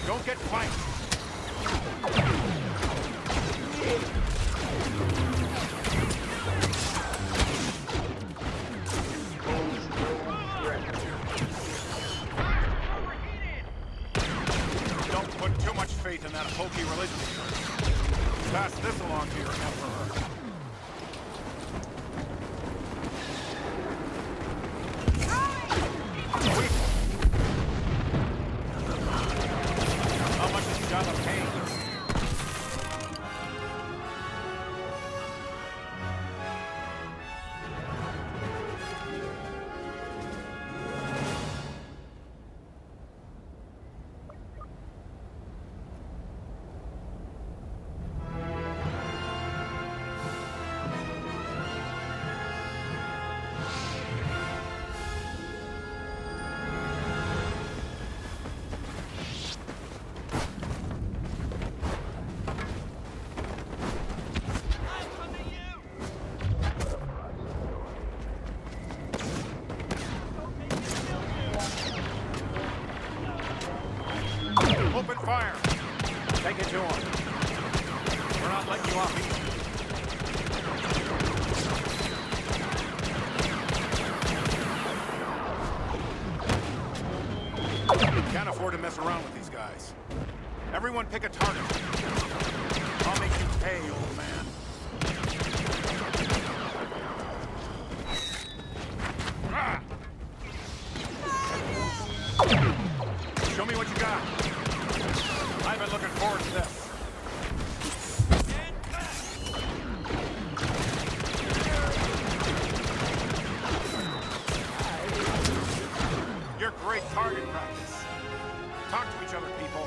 Don't get flanked. Don't put too much faith in that hokey religion. Pass this along to your emperor. How much is Java paying? Open fire! Take it to him. We're not letting you off easy. Can't afford to mess around with these guys. Everyone pick a target. I'll make you pay, old man. Ah! Show me what you got. I've been looking forward to this. You're great target practice. Talk to each other, people.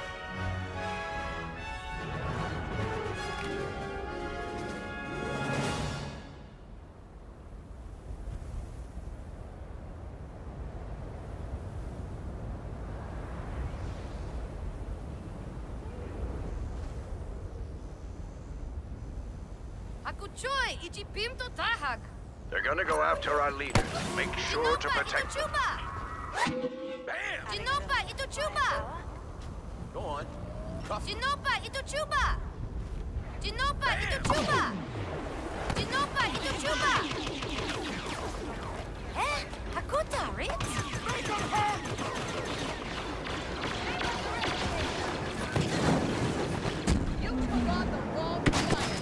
Hakuchoy, ijipim to tahag. They're gonna go after our leaders. Make sure to protect them. Bam! Sinopa, ito Chuba! Go on. Cuff. Sinopa, ito Chuba! Sinopa, ito Chuba! Sinopa, ito Chuba! Eh? Hakuta, Ritz? You forgot the wrong client.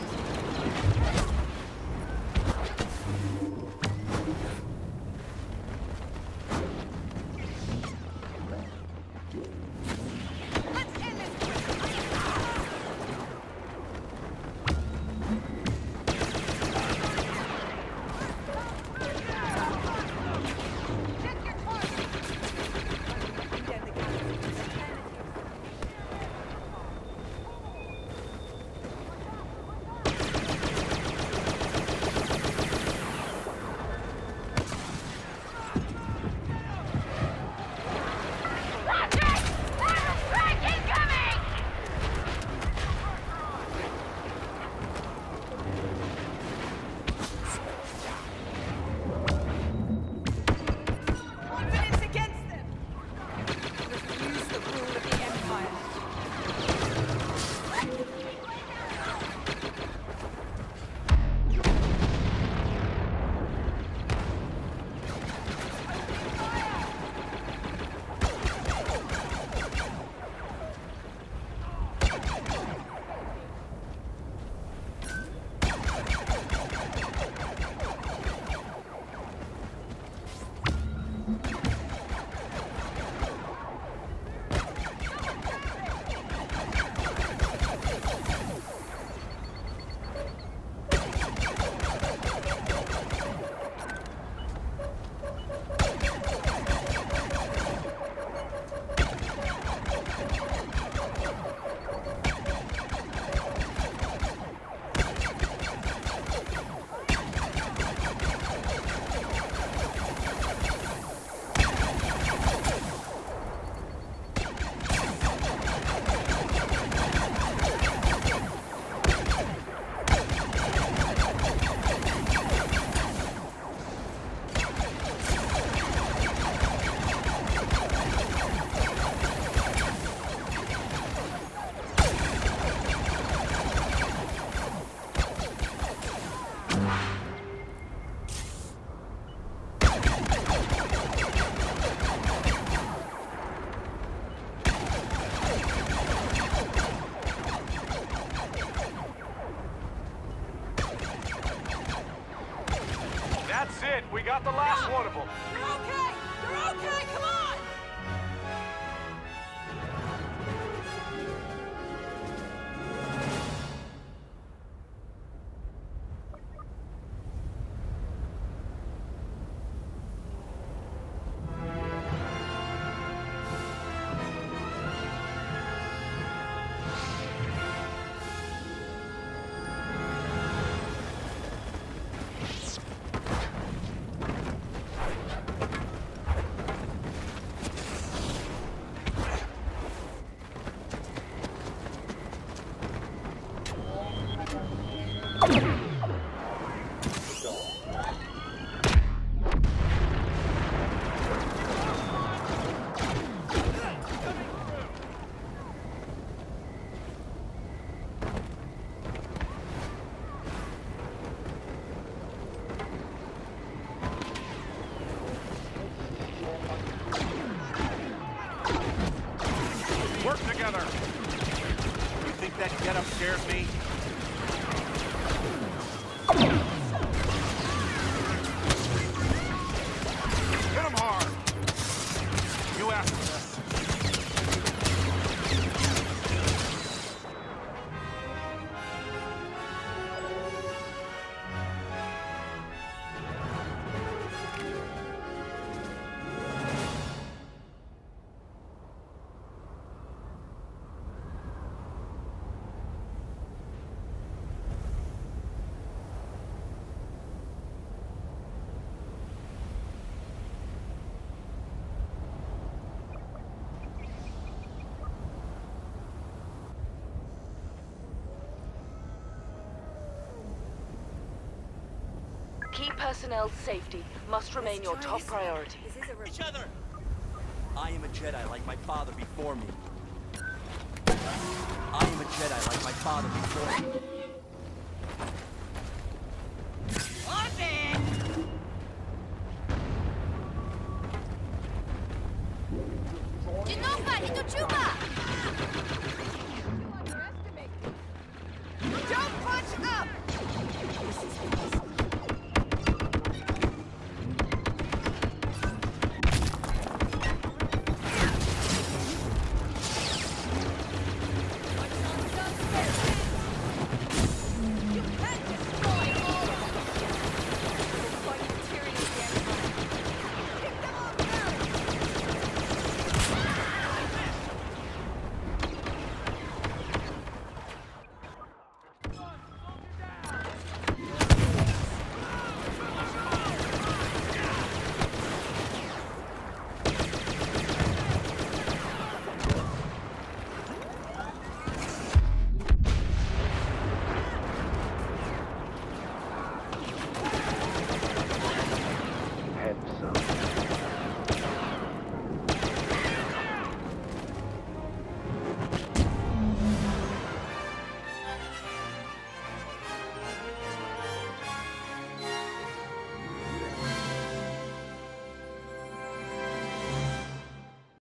it! We got the last one of them! You're okay! You're okay! Come on! Work together! You think that get-up scares me? Hit him hard! You asked for this. Key personnel's safety must remain your top priority. Each other! I am a Jedi like my father before me. I am a Jedi like my father before me.